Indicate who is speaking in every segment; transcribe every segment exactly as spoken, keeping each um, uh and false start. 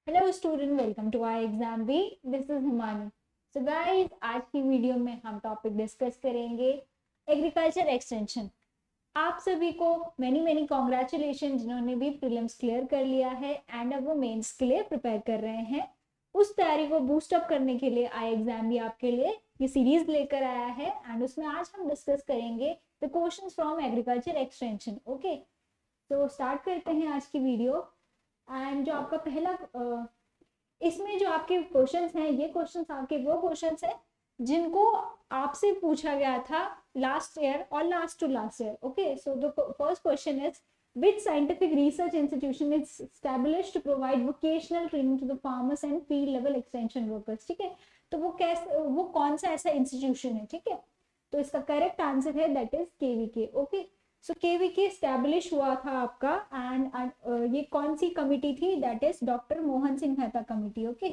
Speaker 1: Hello student, welcome to our exam B. This is Himani. So guys, आज की video में हम टॉपिक डिस्कस करेंगे एग्रीकल्चर एक्सटेंशन। आप सभी को मेनी मेनी कॉन्ग्रेचुलेशन जिन्होंने भी प्रीलिम्स क्लियर कर लिया है एंड अब वो मेंस के लिए प्रिपेयर कर रहे हैं। उस तैयारी को बूस्ट अप करने के लिए आई एग्जाम भी आपके लिए ये सीरीज लेकर आया है एंड उसमें आज हम डिस्कस करेंगे the questions from agriculture extension. Okay, तो स्टार्ट करते हैं आज की वीडियो। एंड जो आपका पहला इसमें जो आपके क्वेश्चंस हैं, ये क्वेश्चंस आपके वो क्वेश्चंस हैं जिनको आपसे पूछा गया था लास्ट ईयर और last to last year. Okay, so the first question is which scientific research institution is established to provide vocational training to the farmers and field level extension workers। ठीक है, तो वो कैसे वो कौन सा ऐसा इंस्टीट्यूशन है। ठीक है, तो इसका करेक्ट आंसर है that is KVK. Okay, so KVK establish हुआ था आपका एंड uh, ये कौन सी कमिटी थी, that is doctor Mohan Singh Mehta committee. Okay,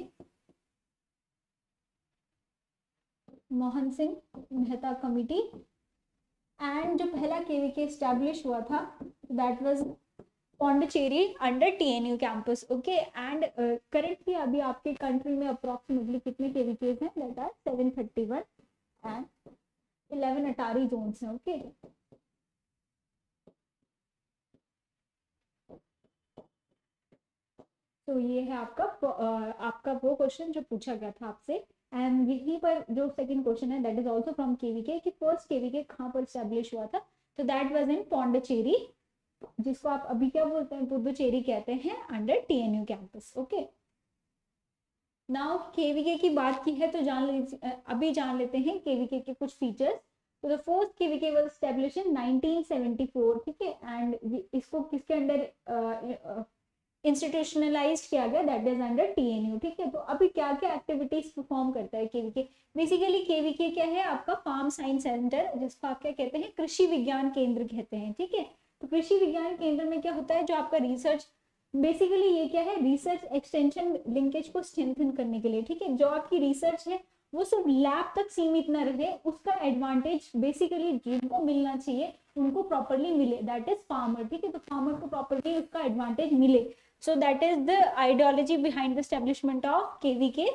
Speaker 1: Mohan Singh Mehta committee. And जो पहला केवीके एस्टैब्लिश हुआ था that was Pondicherry under TNU campus. Okay, and currently अभी आपके कंट्री में अप्रोक्सीमेटली कितने केवीकेज हैं, that are seven thirty one and eleven ATARI zones हैं। ओके, तो ये है आपका आपका वो क्वेश्चन जो पूछा गया था आपसे। एंड यहीं पर जो सेकंड क्वेश्चन है that is also from KVK कि फर्स्ट केवीके कहाँ पर एस्टैब्लिश हुआ था, तो दैट वाज इन पौंडीचेरी, जिसको आप अभी क्या बोलते हैं, पुडुचेरी कहते हैं, under TNU campus. Okay, now KVK की बात की है तो जान लीजिए, अभी जान लेते हैं केवीके के कुछ फीचर्स। तो the first KVK was establish in nineteen seventy four. ठीक है, एंड इसको किसके अंडर इंस्टीट्यूशनलाइज किया गया, दैट इज अंडर टीएनयू। ठीक है, तो अभी क्या क्या एक्टिविटीज परफॉर्म करता है केवीके। बेसिकली केवीके क्या है, आपका फार्म साइंस सेंटर, जिसको आप क्या कहते हैं, कृषि विज्ञान केंद्र कहते हैं। ठीक है, तो कृषि विज्ञान केंद्र में क्या होता है, जो आपका रिसर्च, बेसिकली ये क्या है, रिसर्च एक्सटेंशन लिंकेज को स्ट्रेंथन करने के लिए। ठीक है, जो आपकी रिसर्च है वो सिर्फ लैब तक सीमित न रहे, उसका एडवांटेज बेसिकली जिनको मिलना चाहिए उनको प्रॉपरली मिले, दैट इज फार्मर। ठीक है, तो फार्मर को प्रॉपरली उसका एडवांटेज मिले। So that is the ideology behind the establishment of K V K।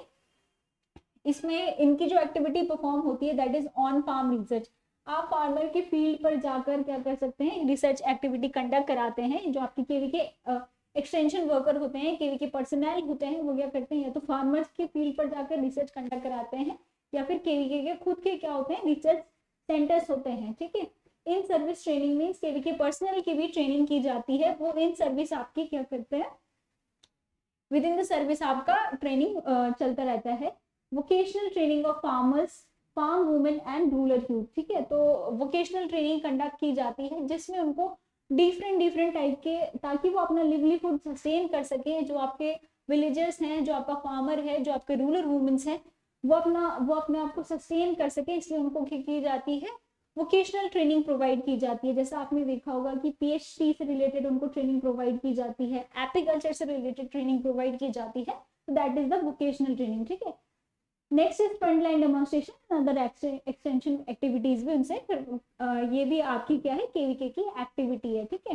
Speaker 1: इसमें इनकी जो एक्टिविटी परफॉर्म होती है that is on farm research. आप फार्मर के फील्ड पर जाकर क्या कर सकते हैं, रिसर्च एक्टिविटी कंडक्ट कराते हैं। जो आपके केवीके एक्सटेंशन वर्कर होते हैं, केवीके पर्सनल होते हैं, वो क्या करते हैं, या तो फार्मर्स के फील्ड पर जाकर रिसर्च कंडक्ट कराते हैं, या फिर केवीके के खुद के क्या होते हैं, रिसर्च सेंटर्स होते हैं। ठीक है, in service training means KVK personnel की भी ट्रेनिंग की जाती है। वो इन सर्विस आपकी क्या करते हैं, विद इन द सर्विस आपका ट्रेनिंग uh, चलता रहता है। Vocational training of farmers, farm women and rural youth. ठीक है, तो वोकेशनल ट्रेनिंग कंडक्ट की जाती है जिसमें उनको डिफरेंट डिफरेंट टाइप के, ताकि वो अपना लिवलीहुड सस्टेन कर सके। जो आपके विलेजर्स हैं, जो आपका फार्मर है, जो आपके रूरल वुमेन्स हैं, वो अपना वो अपने आप को सस्टेन कर सके, इसलिए उनको की जाती है वोकेशनल ट्रेनिंग प्रोवाइड की जाती है। जैसा आपने देखा होगा कि पीएचडी से रिलेटेड उनको ट्रेनिंग प्रोवाइड की जाती है, एपीकल्चर से रिलेटेड ट्रेनिंग प्रोवाइड की जाती है, तो that is the vocational training. ठीक है, next is front line demonstration, other extension activities भी उनसे, ये भी आपकी क्या है, केवीके की एक्टिविटी है। ठीक है,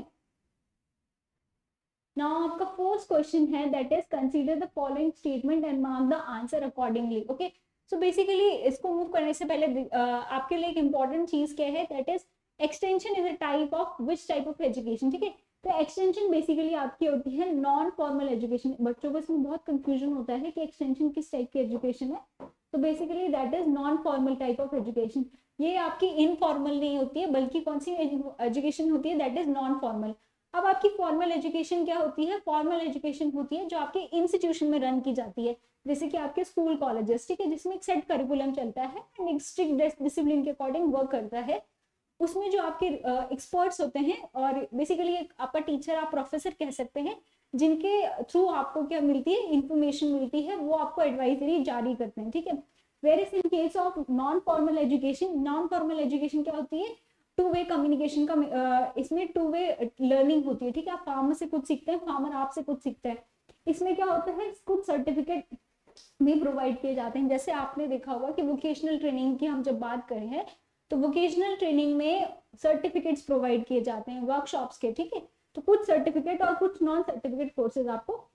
Speaker 1: नाउ आपका फोर्थ क्वेश्चन है that is consider the following statement and mark the answer accordingly. Okay, so basically इसको मूव करने से पहले uh, आपके लिए एक इंपॉर्टेंट चीज क्या है, that is extension is a type of which type of education. ठीक है, तो एक्सटेंशन बेसिकली आपकी होती है नॉन फॉर्मल एजुकेशन। बच्चों को इसमें बहुत कंफ्यूजन होता है कि एक्सटेंशन किस टाइप की एजुकेशन है, तो basically that is non formal type of education. ये आपकी इनफॉर्मल नहीं होती है, बल्कि कौन सी एजुकेशन होती है, दैट इज नॉन फॉर्मल। अब आपकी फॉर्मल एजुकेशन क्या होती है, फॉर्मल एजुकेशन होती है जो आपके इंस्टीट्यूशन में रन की जाती है, जैसे कि आपके स्कूल कॉलेजेस। ठीक है, जिसमें एक सेट करिकुलम चलता है एंड एक स्ट्रिक्ट डिसिप्लिन के अकॉर्डिंग वर्क करता है। उसमें जो आपके एक्सपर्ट्स uh, होते हैं, और बेसिकली आपका टीचर आप प्रोफेसर कह सकते हैं, जिनके थ्रू आपको क्या मिलती है, इंफॉर्मेशन मिलती है, वो आपको एडवाइजरी जारी करते हैं। ठीक है, whereas in case of non formal education, non formal education क्या होती है, टू वे कम्युनिकेशन का, इसमें टू वे लर्निंग होती है। ठीक है, आप फार्मर से कुछ सीखते हैं, फार्मर आपसे कुछ सीखता है। इसमें क्या होता है, कुछ सर्टिफिकेट भी प्रोवाइड किए जाते हैं। जैसे आपने देखा होगा कि वोकेशनल ट्रेनिंग की हम जब बात करें हैं, तो वोकेशनल ट्रेनिंग में सर्टिफिकेट्स प्रोवाइड किए जाते हैं वर्कशॉप्स के। ठीक है, तो कुछ सर्टिफिकेट और कुछ नॉन सर्टिफिकेट कोर्सेज आपको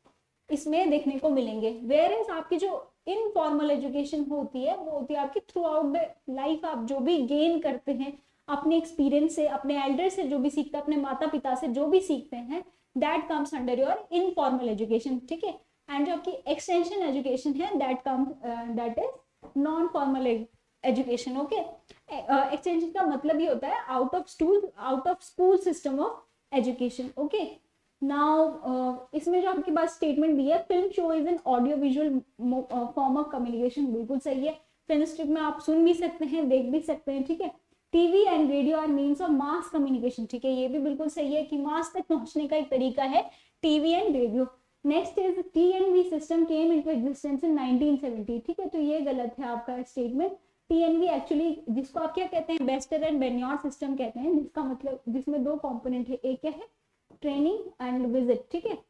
Speaker 1: इसमें देखने को मिलेंगे। वेयर एज आपकी जो इनफॉर्मल एजुकेशन होती है वो होती है आपकी थ्रू आउट द लाइफ, आप जो भी गेन करते हैं अपने एक्सपीरियंस से, अपने एल्डर से जो भी सीखते हैं, अपने माता पिता से जो भी सीखते हैं, that comes under your informal education, ठीक है। एंड जो आपकी एक्सटेंशन एजुकेशन है that come that is non formal education, okay. Extension का मतलब ये होता है out of school out of school system of education, okay. Now इसमें जो आपके पास स्टेटमेंट दी है, film show is an audio visual form of communication, बिल्कुल सही है। फिल्म स्ट्रिप में आप सुन भी सकते हैं, देख भी सकते हैं, ठीक है। TV and radio are means of mass communication, ठीक है, ये भी बिल्कुल सही है कि मास तक पहुंचने का एक तरीका है TV and radio. Next is T N V system came into existence in nineteen seventy, ठीक है, तो ये गलत है आपका statement. T N V actually, जिसको आप क्या कहते हैं, बेस्टर एंड बेनियॉट सिस्टम कहते हैं, जिसका मतलब जिसमें दो कंपोनेंट है, एक क्या है, ट्रेनिंग एंड विजिट, ठीक है।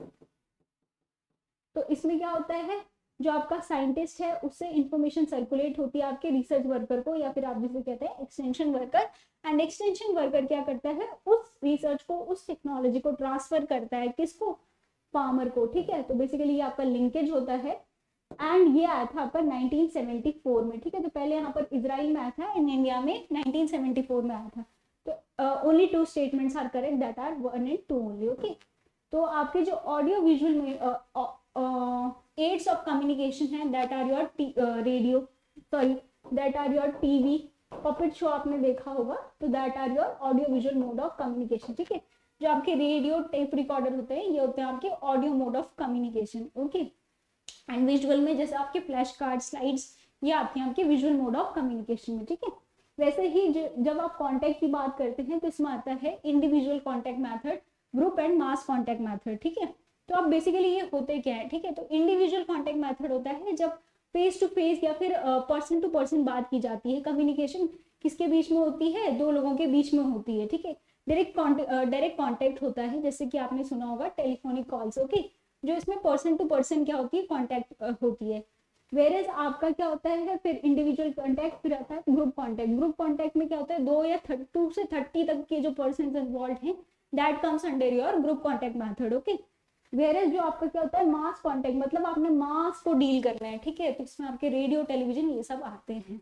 Speaker 1: तो इसमें क्या होता है, जो आपका साइंटिस्ट है उससे इंफॉर्मेशन सर्कुलेट होती है आपके रिसर्च वर्कर को, या फिर आप जिसे कहते हैं extension worker. And extension worker क्या करता है, उस रिसर्च को, उस टेक्नोलॉजी को ट्रांसफर करता है, किसको, फार्मर को, ठीक है। तो बेसिकली ये आपका लिंकेज होता है। एंड ये आया था आपका नाइनटीन सेवेंटी फोर में, ठीक है। तो पहले यहाँ पर इजराइल में आया था, इन इंडिया में नाइनटीन सेवेंटी फोर में आया था। तो only two statements are correct, that are one and two only, okay. तो आपके जो ऑडियो विजुअल में एड्स ऑफ कम्युनिकेशन है, that are your radio, sorry that are your TV, puppet show आपने देखा होगा, तो that are your audio visual mode of communication, ठीक है। जो आपके रेडियो टेप रिकॉर्डर होते हैं, ये होते हैं आपके audio mode of communication, okay. And visual में जैसे आपके फ्लैश कार्ड, स्लाइड्स, ये आते हैं आपके विजुअल मोड ऑफ कम्युनिकेशन में, ठीक है। वैसे ही जब आप कॉन्टैक्ट की बात करते हैं तो इसमें आता है individual contact method, group and mass contact method, ठीक है। तो अब बेसिकली ये होते क्या है, ठीक है। तो इंडिविजुअल कॉन्टैक्ट मैथड होता है जब फेस टू फेस या फिर पर्सन टू पर्सन बात की जाती है। कम्युनिकेशन किसके बीच में होती है, दो लोगों के बीच में होती है, ठीक है। डायरेक्ट डायरेक्ट कॉन्टैक्ट होता है, जैसे कि आपने सुना होगा टेलीफोनिक कॉल्स, ओके, जो इसमें पर्सन टू पर्सन क्या होती है, कॉन्टैक्ट होती है। वेरेज आपका क्या होता है, फिर इंडिविजुअल कॉन्टैक्ट, फिर आता है ग्रुप कॉन्टैक्ट। ग्रुप कॉन्टैक्ट में क्या होता है, दो या टू से थर्टी तक के जो पर्सन इन्वॉल्व हैं, that comes under your group contact method, okay. Whereas जो आपका क्या होता है, मास कॉन्टैक्ट, मतलब आपने मास को डील करना है, ठीक है। तो इसमें आपके रेडियो, टेलीविजन, ये सब आते हैं।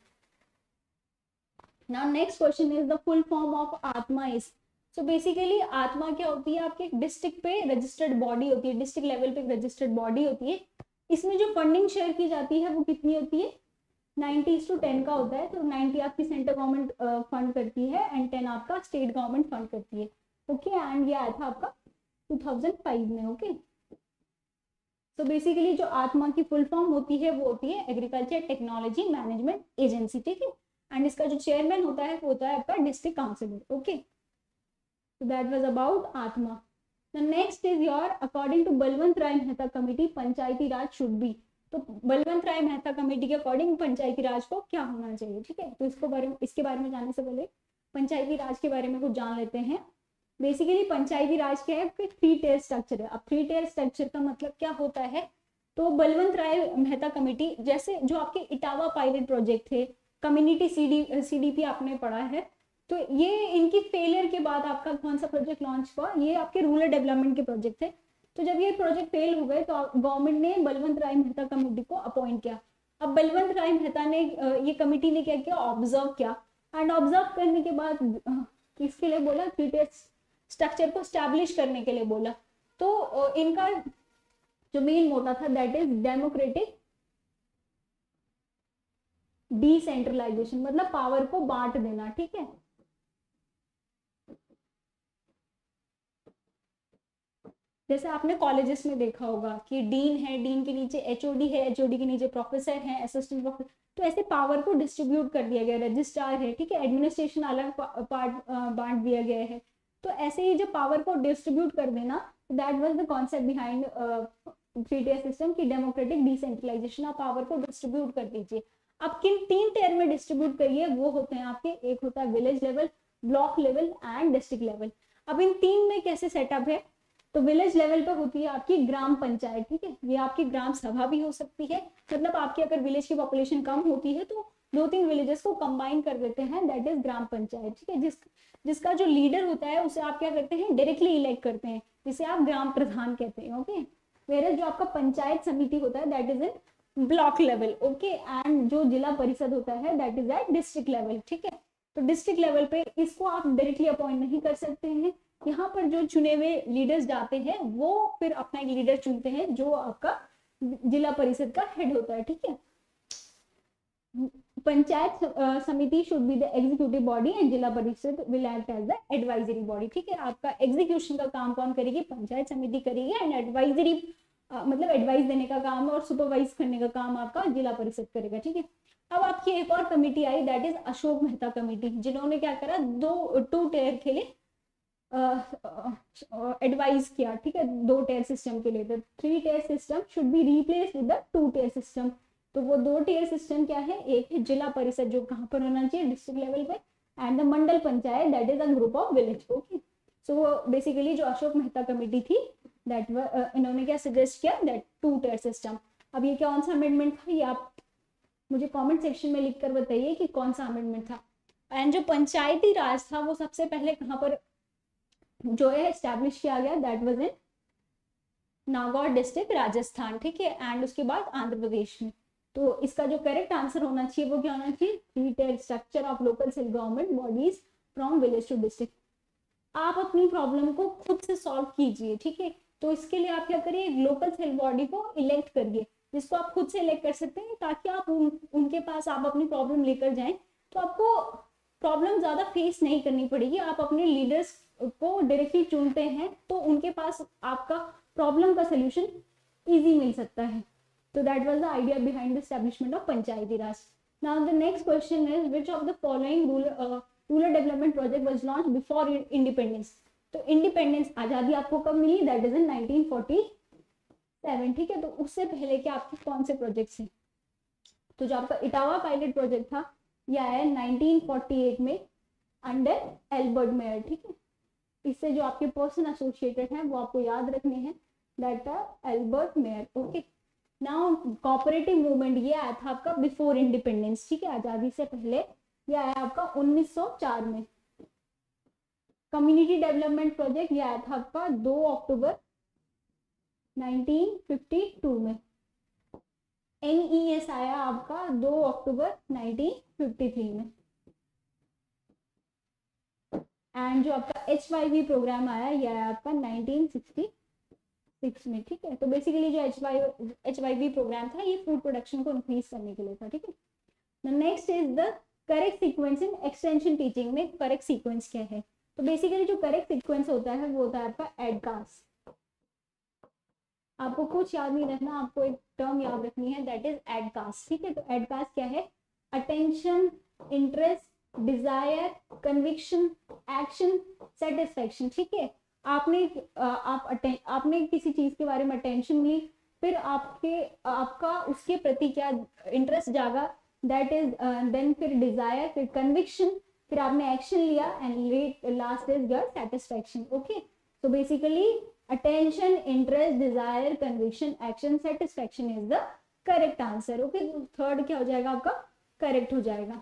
Speaker 1: Now next question is the full form of ATMA is. So basically ATMA क्या होती है, आपके डिस्ट्रिक्ट पे रजिस्टर्ड बॉडी होती है, डिस्ट्रिक्ट लेवल पे रजिस्टर्ड बॉडी होती है। इसमें जो फंडिंग शेयर की जाती है वो कितनी होती है, नाइनटी टू टेन का होता है। तो नाइनटी आपकी सेंट्रल गवर्नमेंट फंड करती है एंड टेन आपका स्टेट गवर्नमेंट फंड करती है, ओके। एंड ये आया था आपका टू थाउजेंड फाइव में, ओके। तो बेसिकली जो आत्मा की फुल फॉर्म होती है वो होती है एग्रीकल्चर टेक्नोलॉजी मैनेजमेंट एजेंसी, ठीक है। एंड इसका जो चेयरमैन होता है वो होता है आपका district councillor, okay. So that was about Atma. The next is your according to Balwant Rai Mehta committee Panchayati Raj should be। तो बलवंत राय मेहता कमेटी के अकॉर्डिंग पंचायती राज को क्या होना चाहिए, ठीक है। तो इसको बारे में इसके बारे में जानने से पहले पंचायती राज के बारे में कुछ जान लेते हैं। बेसिकली पंचायती राज क्या है, थ्री टेयर स्ट्रक्चर है। अब थ्री टेयर स्ट्रक्चर का मतलब क्या होता है, तो बलवंत राय मेहता कमेटी, जैसे जो आपके इटावा पायलट प्रोजेक्ट थे, community C C D P आपने पढ़ा है, तो ये इनकी फेलियर के बाद आपका कौन सा प्रोजेक्ट लॉन्च हुआ, ये आपके रूरल डेवलपमेंट के प्रोजेक्ट थे। तो जब ये प्रोजेक्ट फेल हो गए तो गवर्नमेंट ने बलवंत राय मेहता कमेटी को अपॉइंट किया। अब बलवंत राय मेहता ने, ये कमेटी ने क्या किया, ऑब्जर्व किया। एंड ऑब्जर्व करने के बाद किसके लिए बोला, थ्री टियर स्ट्रक्चर को स्टैब्लिश करने के लिए बोला। तो इनका जो मेन मोटा था दैट इज डेमोक्रेटिक डिसेंट्रलाइजेशन, मतलब पावर को बांट देना, ठीक है। जैसे आपने कॉलेजेस में देखा होगा कि डीन है, डीन के नीचे एचओडी है, एचओडी के नीचे प्रोफेसर है, असिस्टेंट प्रोफेसर, तो ऐसे पावर को डिस्ट्रीब्यूट कर दिया गया, रजिस्ट्रार है, ठीक है, एडमिनिस्ट्रेशन अलग पार्ट बांट दिया गया है। तो ऐसे ही जो पावर को डिस्ट्रीब्यूट कर देना, that was the concept behind three tier system की डेमोक्रेटिक डिसेंट्रलाइजेशन। आप पावर को डिस्ट्रीब्यूट कर दीजिए। अब किन तीन टियर में डिस्ट्रीब्यूट करिए, वो होते हैं आपके, एक होता है village level, block level and district level. अब इन तीन में कैसे सेटअप है, तो विलेज लेवल पर होती है आपकी ग्राम पंचायत, ठीक है। ये आपकी ग्राम सभा भी हो सकती है, मतलब आपकी अगर विलेज की पॉपुलेशन कम होती है तो दो तीन विलेजेस को कंबाइन कर देते हैं, दैट इज ग्राम पंचायत, ठीक है। जिस जिसका जो लीडर होता है उसे आप क्या करते हैं, डायरेक्टली इलेक्ट करते हैं, जिसे आप ग्राम प्रधान कहते हैं, ओके। वेयर जो आपका पंचायत समिति होता है that is in block level, okay, and जो जिला परिषद होता है that is at district level, ठीक है। तो डिस्ट्रिक्ट लेवल पे इसको आप डायरेक्टली अपॉइंट नहीं कर सकते हैं, यहाँ पर जो चुने हुए लीडर्स जाते हैं वो फिर अपना एक लीडर चुनते हैं जो आपका जिला परिषद का हेड होता है, ठीक है। पंचायत समिति should be the executive body and जिला परिषद will act as the advisory body, ठीक है। आपका एग्जीक्यूशन का काम कौन करेगी, पंचायत समिति करेगी, एंड एडवाइजरी uh, मतलब एडवाइस देने का काम और सुपरवाइज करने का काम आपका जिला परिषद करेगा, ठीक है। अब आपकी एक और कमेटी आई that is Ashok Mehta committee, जिन्होंने क्या करा, दो टू टेयर के लिए एडवाइस uh, uh, किया, ठीक है, दो टेयर सिस्टम के लिए। The three tier system should be replace with the two tier system. तो वो दो टीयर सिस्टम क्या है, एक है जिला परिषद जो कहाँ पर होना चाहिए, डिस्ट्रिक्ट लेवल पे, and the mandal panchayat that is a group of village, okay. So basically जो अशोक मेहता कमेटी थी दैट uh, इन्होंने क्या सजेस्ट किया, दैट टू टीयर सिस्टम। अब ये कौन सा अमेंडमेंट था, ये आप मुझे कमेंट सेक्शन में लिख कर बताइए कि कौन सा अमेंडमेंट था। एंड जो पंचायती राज था वो सबसे पहले कहाँ पर जो है एस्टैब्लिश किया गया, that was in Nagaur district Rajasthan, ठीक है, एंड उसके बाद आंध्र प्रदेश में। तो इसका जो करेक्ट आंसर होना चाहिए वो क्या होना चाहिए, three tier structure of local self government bodies from village to district. आप अपनी प्रॉब्लम को खुद से सॉल्व कीजिए, ठीक है। तो इसके लिए आप क्या करिए, लोकल सेल्फ बॉडी को इलेक्ट करिए, जिसको आप खुद से इलेक्ट कर सकते हैं, ताकि आप उन, उनके पास आप अपनी प्रॉब्लम लेकर जाएं तो आपको प्रॉब्लम ज्यादा फेस नहीं करनी पड़ेगी। आप अपने लीडर्स को डायरेक्टली चुनते हैं तो उनके पास आपका प्रॉब्लम का सोल्यूशन इजी मिल सकता है। So that was the idea behind the establishment of Panchayati Raj. Now the next question is, which of the following rural uh, rural development project was launched before independence? तो independence आजादी आपको कब मिली, that is in nineteen forty seven, ठीक है। तो उससे पहले के आपके कौन से प्रोजेक्ट्स हैं, तो जो आपका इटावा पायलट प्रोजेक्ट था यह आया नाइनटीन फोर्टी एट में अंडर एल्बर्ट मेयर, ठीक है। इससे जो आपके पर्सन एसोसिएटेड हैं वो आपको याद रखने हैं, that are Albert Mayer, okay. Now cooperative movement ये आया था आपका बिफोर इंडिपेंडेंस, ठीक है, आजादी से पहले। ये आया आपका उन्नीस सौ चार में। कम्युनिटी डेवलपमेंट प्रोजेक्ट ये आया था आपका दो अक्टूबर नाइनटीन फिफ्टी टू में। एनईएस आया आपका दो अक्टूबर नाइनटीन फिफ्टी थ्री में। एंड जो आपका एच वाई वी प्रोग्राम आया ये आया आपका नाइनटीन सिक्सटी सिक्स में, ठीक है। तो बेसिकली जो H Y H Y V program था ये फूड प्रोडक्शन को इंक्रीज करने के लिए था, ठीक है। Next is the correct sequence in extension teaching में करेक्ट सीक्वेंस क्या है, तो बेसिकली जो करेक्ट सीक्वेंस होता है वो होता है आपका एडकास्ट। आपको कुछ याद नहीं रखना, आपको एक टर्म याद रखनी है, दैट इज एडकास्ट, ठीक है। तो एडकास्ट क्या है, attention, interest, desire, conviction, action, satisfaction, ठीक है। आपने आप आपने किसी चीज के बारे में अटेंशन ली, फिर आपके आपका उसके प्रति क्या इंटरेस्ट जागा, दैट इज देन फिर डिजायर, फिर कन्विक्शन, फिर आपने एक्शन लिया, and last is your satisfaction, okay. So basically attention, interest, desire, conviction, action, satisfaction is the correct answer, okay. Third क्या हो जाएगा आपका, करेक्ट हो जाएगा।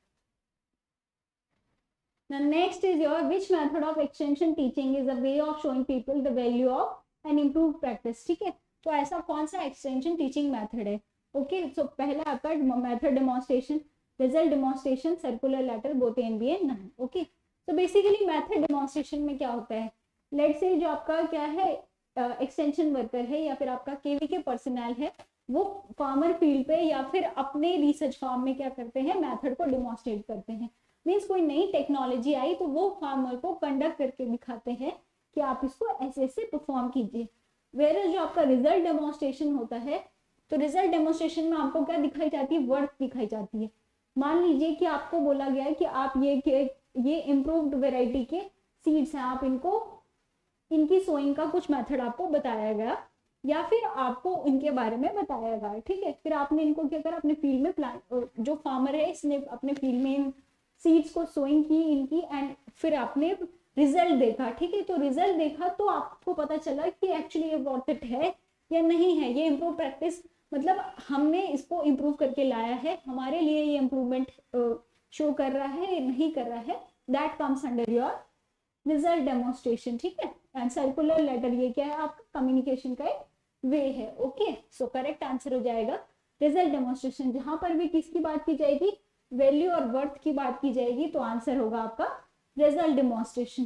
Speaker 1: Now next is your, which method of extension teaching is a way of showing people the value of an improved practice, ठीक है। तो ऐसा कौन सा एक्सटेंशन टीचिंग मेथड है, ओके। सो पहला आपका method demonstration, result demonstration, circular letter, both and B and none, okay. तो बेसिकली मेथड डेमोन्स्ट्रेशन में क्या होता है, लेट्स से जो आपका क्या है एक्सटेंशन uh, वर्कर है या फिर आपका केवी के पर्सनल है, वो फार्मर फील्ड पे या फिर अपने रिसर्च फार्म में क्या करते हैं, मेथड को डेमोन्स्ट्रेट करते हैं। मीन्स कोई नई टेक्नोलॉजी आई तो वो फार्मर को कंडक्ट करके दिखाते हैं कि आप इसको ऐसे ऐसे परफॉर्म कीजिए। वेयर जो आपका रिजल्ट डेमोन्स्ट्रेशन होता है, तो रिजल्ट डेमोन्स्ट्रेशन में आपको क्या दिखाई जाती है, वर्क दिखाई जाती है। मान लीजिए कि आपको बोला गया है कि आप ये ये इम्प्रूव्ड वेराइटी के सीड्स हैं, आप इनको इनकी सोइंग का कुछ मेथड आपको बताया गया या फिर आपको इनके बारे में बताया गया, ठीक है। फिर आपने इनको क्या करा, अपने फील्ड में प्लांट, जो फार्मर है इसने अपने फील्ड में सीड्स को सोइंग की इनकी, एंड फिर आपने रिजल्ट देखा, ठीक है। तो रिजल्ट देखा तो आपको पता चला कि एक्चुअली ये वर्थ इट है या नहीं है, ये इम्प्रूव प्रैक्टिस, मतलब हमने इसको इम्प्रूव करके लाया है, हमारे लिए ये इम्प्रूवमेंट शो कर रहा है या नहीं कर रहा है, that comes under your result demonstration, ठीक है। एंड सर्कुलर लेटर ये क्या है, आपका कम्युनिकेशन का एक वे है। ओके, सो करेक्ट आंसर हो जाएगा रिजल्ट डेमोन्स्ट्रेशन। जहां पर भी किसकी बात की जाएगी, वैल्यू और वर्थ की बात की जाएगी, तो आंसर होगा आपका result demonstration.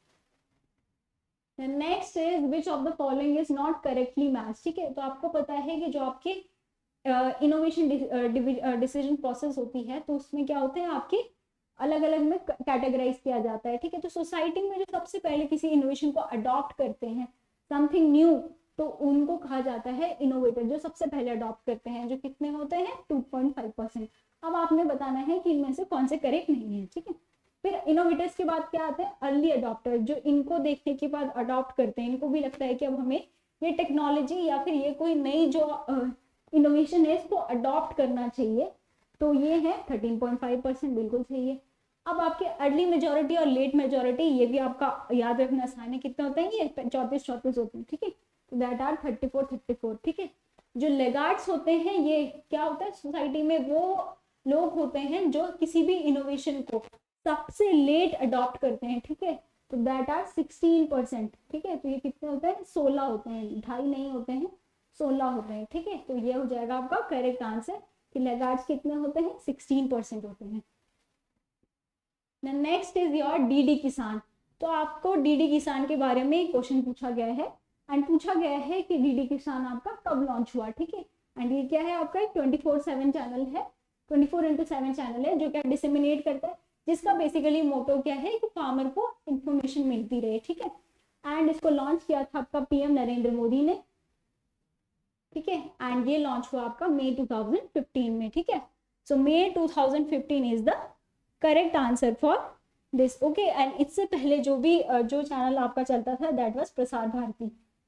Speaker 1: Next is which of the following is not correctly match. ठीक है, तो आपको पता है कि जो आपके इनोवेशन डिसीजन प्रोसेस होती है, तो उसमें क्या होते हैं आपके अलग अलग में कैटेगराइज किया जाता है। ठीक है, तो सोसाइटी में जो सबसे पहले किसी इनोवेशन को अडॉप्ट करते हैं, समथिंग न्यू, तो उनको कहा जाता है इनोवेटर, जो सबसे पहले अडॉप्ट करते हैं, जो कितने होते हैं टू पॉइंट फाइव परसेंट। अब आपने बताना है कि इनमें से कौन से करेक्ट नहीं है। ठीक है, फिर इनोवेटर्स के बाद क्या आते हैं, अर्ली अडॉप्टर, जो इनको देखने के बाद अडॉप्ट करते हैं, इनको भी लगता है कि अब हमें ये टेक्नोलॉजी या फिर ये कोई नई जो इनोवेशन है इसको अडॉप्ट करना चाहिए, तो ये है थर्टीन पॉइंट फाइव परसेंट, बिल्कुल सही है। अब आपके अर्ली मेजोरिटी और लेट मेजोरिटी, ये भी आपका याद रखना आसान है, कितने होते हैं ये चौतीस चौतीस होते हैं। ठीक है, that are thirty four thirty four. ठीक है, जो लेगार्ड्स होते हैं ये क्या होता है सोसाइटी में, वो लोग होते हैं जो किसी भी इनोवेशन को सबसे लेट अडॉप्ट करते हैं। ठीक है, तो दैट आर सिक्सटीन परसेंट। ठीक है, तो ये कितने होते हैं, सोलह होते हैं, ढाई नहीं होते हैं, सोलह होते हैं। ठीक है, तो ये हो जाएगा आपका करेक्ट आंसर कि लेगार्ड्स कितने होते हैं, सिक्सटीन परसेंट होते हैं। नेक्स्ट इज योर डीडी किसान। तो आपको डीडी किसान के बारे में क्वेश्चन पूछा गया है, एंड पूछा गया है कि डीडी किसान आपका कब लॉन्च हुआ। ठीक है, एंड ये क्या है आपका ट्वेंटी फोर सेवन चैनल है, twenty four into seven channel है, जो क्या डिसेमिनेट करता है, जिसका बेसिकली मोटो क्या है कि फार्मर को इंफॉर्मेशन मिलती रहे। ठीक है, एंड इसको लॉन्च किया था आपका पीएम नरेंद्र मोदी ने। ठीक है, एंड ये लॉन्च हुआ आपका मई टू थाउजेंड फिफ्टीन में। ठीक है, so May two thousand fifteen is the correct answer for this. Okay, and इससे पहले जो भी जो चैनल आपका चलता था that was Prasar Bharati.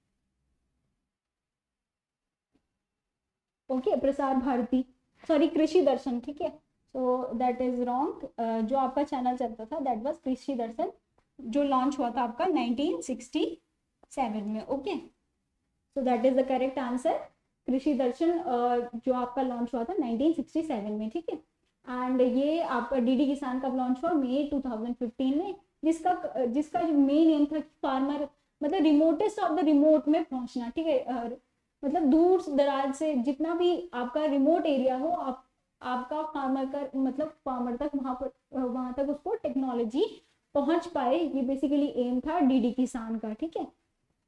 Speaker 1: Okay okay, Prasar Bharati, sorry कृषि दर्शन। ठीक है, सो दैट इज रॉन्ग, जो आपका चैनल चलता था दैट वाज कृषि दर्शन, जो लॉन्च हुआ था आपका नाइनटीन सिक्सटी सेवन में। Okay, so that is the correct answer, Krishi Darshan uh, जो आपका लॉन्च हुआ था नाइनटीन सिक्सटी सेवन में। ठीक है, एंड ये आपका डीडी किसान कब लॉन्च हुआ, मई टू थाउजेंड फिफ्टीन में, जिसका जिसका जो मेन एम था फार्मर मतलब रिमोटेस्ट ऑफ द रिमोट में पहुंचना। ठीक है, uh, मतलब दूर दराज से जितना भी आपका रिमोट एरिया हो, आप आपका फार्मर का मतलब फार्मर तक वहां पर वहां तक उसको टेक्नोलॉजी पहुंच पाए, ये बेसिकली एम था डीडी किसान का। ठीक है,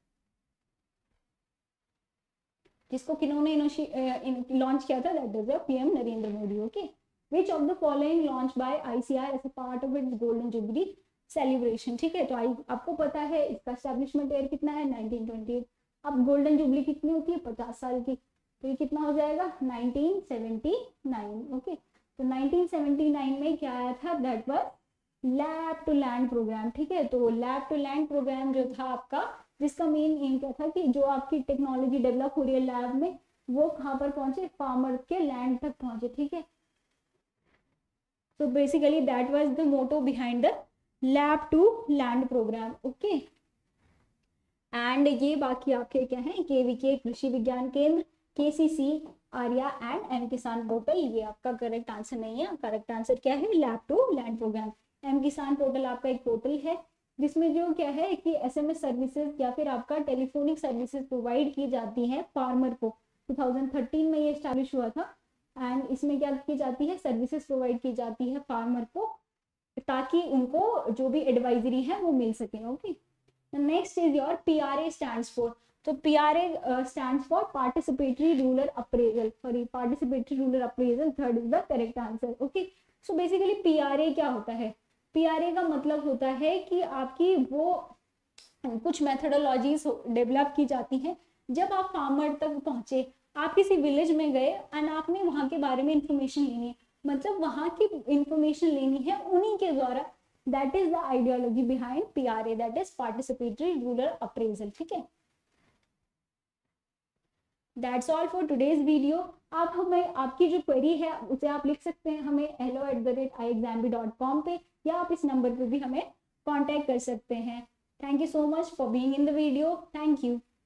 Speaker 1: जिसको किन्होंने लॉन्च किया था that is PM Narendra Modi. Okay, which of the following launch by ICR as a part of its golden jubilee celebration. ठीक है, तो आई आपको पता है इसका एस्टैब्लिशमेंट ईयर कितना है, नाइनटीन ट्वेंटी एट। अब गोल्डन जुबली कितनी होती है, पचास साल की, तो ये कितना हो जाएगा नाइनटीन सेवेंटी नाइन। ओके, तो नाइनटीन सेवेंटी नाइन में क्या आया था, that was lab to land program. ठीक है, तो लैब टू लैंड प्रोग्राम जो था आपका, जिसका मेन एम क्या था कि जो आपकी टेक्नोलॉजी डेवलप हो रही है लैब में, वो कहाँ पर पहुंचे, फार्मर के लैंड तक पहुंचे। ठीक है, so basically that was the motto behind the lab to land program. okay, and ये बाकी आपके क्या है, KVK Krishi Vigyan Kendra, KCC, ARYA and M Kisan portal, ये आपका करेक्ट आंसर नहीं है। करेक्ट आंसर क्या है, lab to land program. M Kisan portal आपका एक पोर्टल है जिसमें जो क्या है कि एसएमएस सर्विसेज या फिर आपका टेलीफोनिक सर्विसेज प्रोवाइड की जाती हैं फार्मर को। टू थाउजेंड थर्टीन में ये स्टैब्लिश हुआ था, एंड इसमें क्या की जाती है, सर्विसेज प्रोवाइड की जाती है फार्मर को, ताकि उनको जो भी एडवाइजरी है वो मिल सके। Okay, next is your PRA stands for. तो PRA stands for participatory rural appraisal, sorry participatory rural appraisal, third is the correct answer. Okay, so basically PRA क्या होता है, पीआरए का मतलब होता है कि आपकी वो कुछ मेथोडोलॉजीज डेवलप की जाती हैं। जब आप फार्मर तक पहुंचे, आप किसी विलेज में गए एंड आपने वहां के बारे में इंफॉर्मेशन लेनी है, मतलब वहां की इंफॉर्मेशन लेनी है उन्हीं के द्वारा, that is the ideology behind PRA, that is participatory rural appraisal. ठीक है, that's all for today's video. आप हमें आपकी जो क्वेरी है उसे आप लिख सकते हैं हमें hello at the rate I exam B dot com पे, या आप इस नंबर पे भी हमें कांटेक्ट कर सकते हैं। Thank you so much for being in the video, thank you.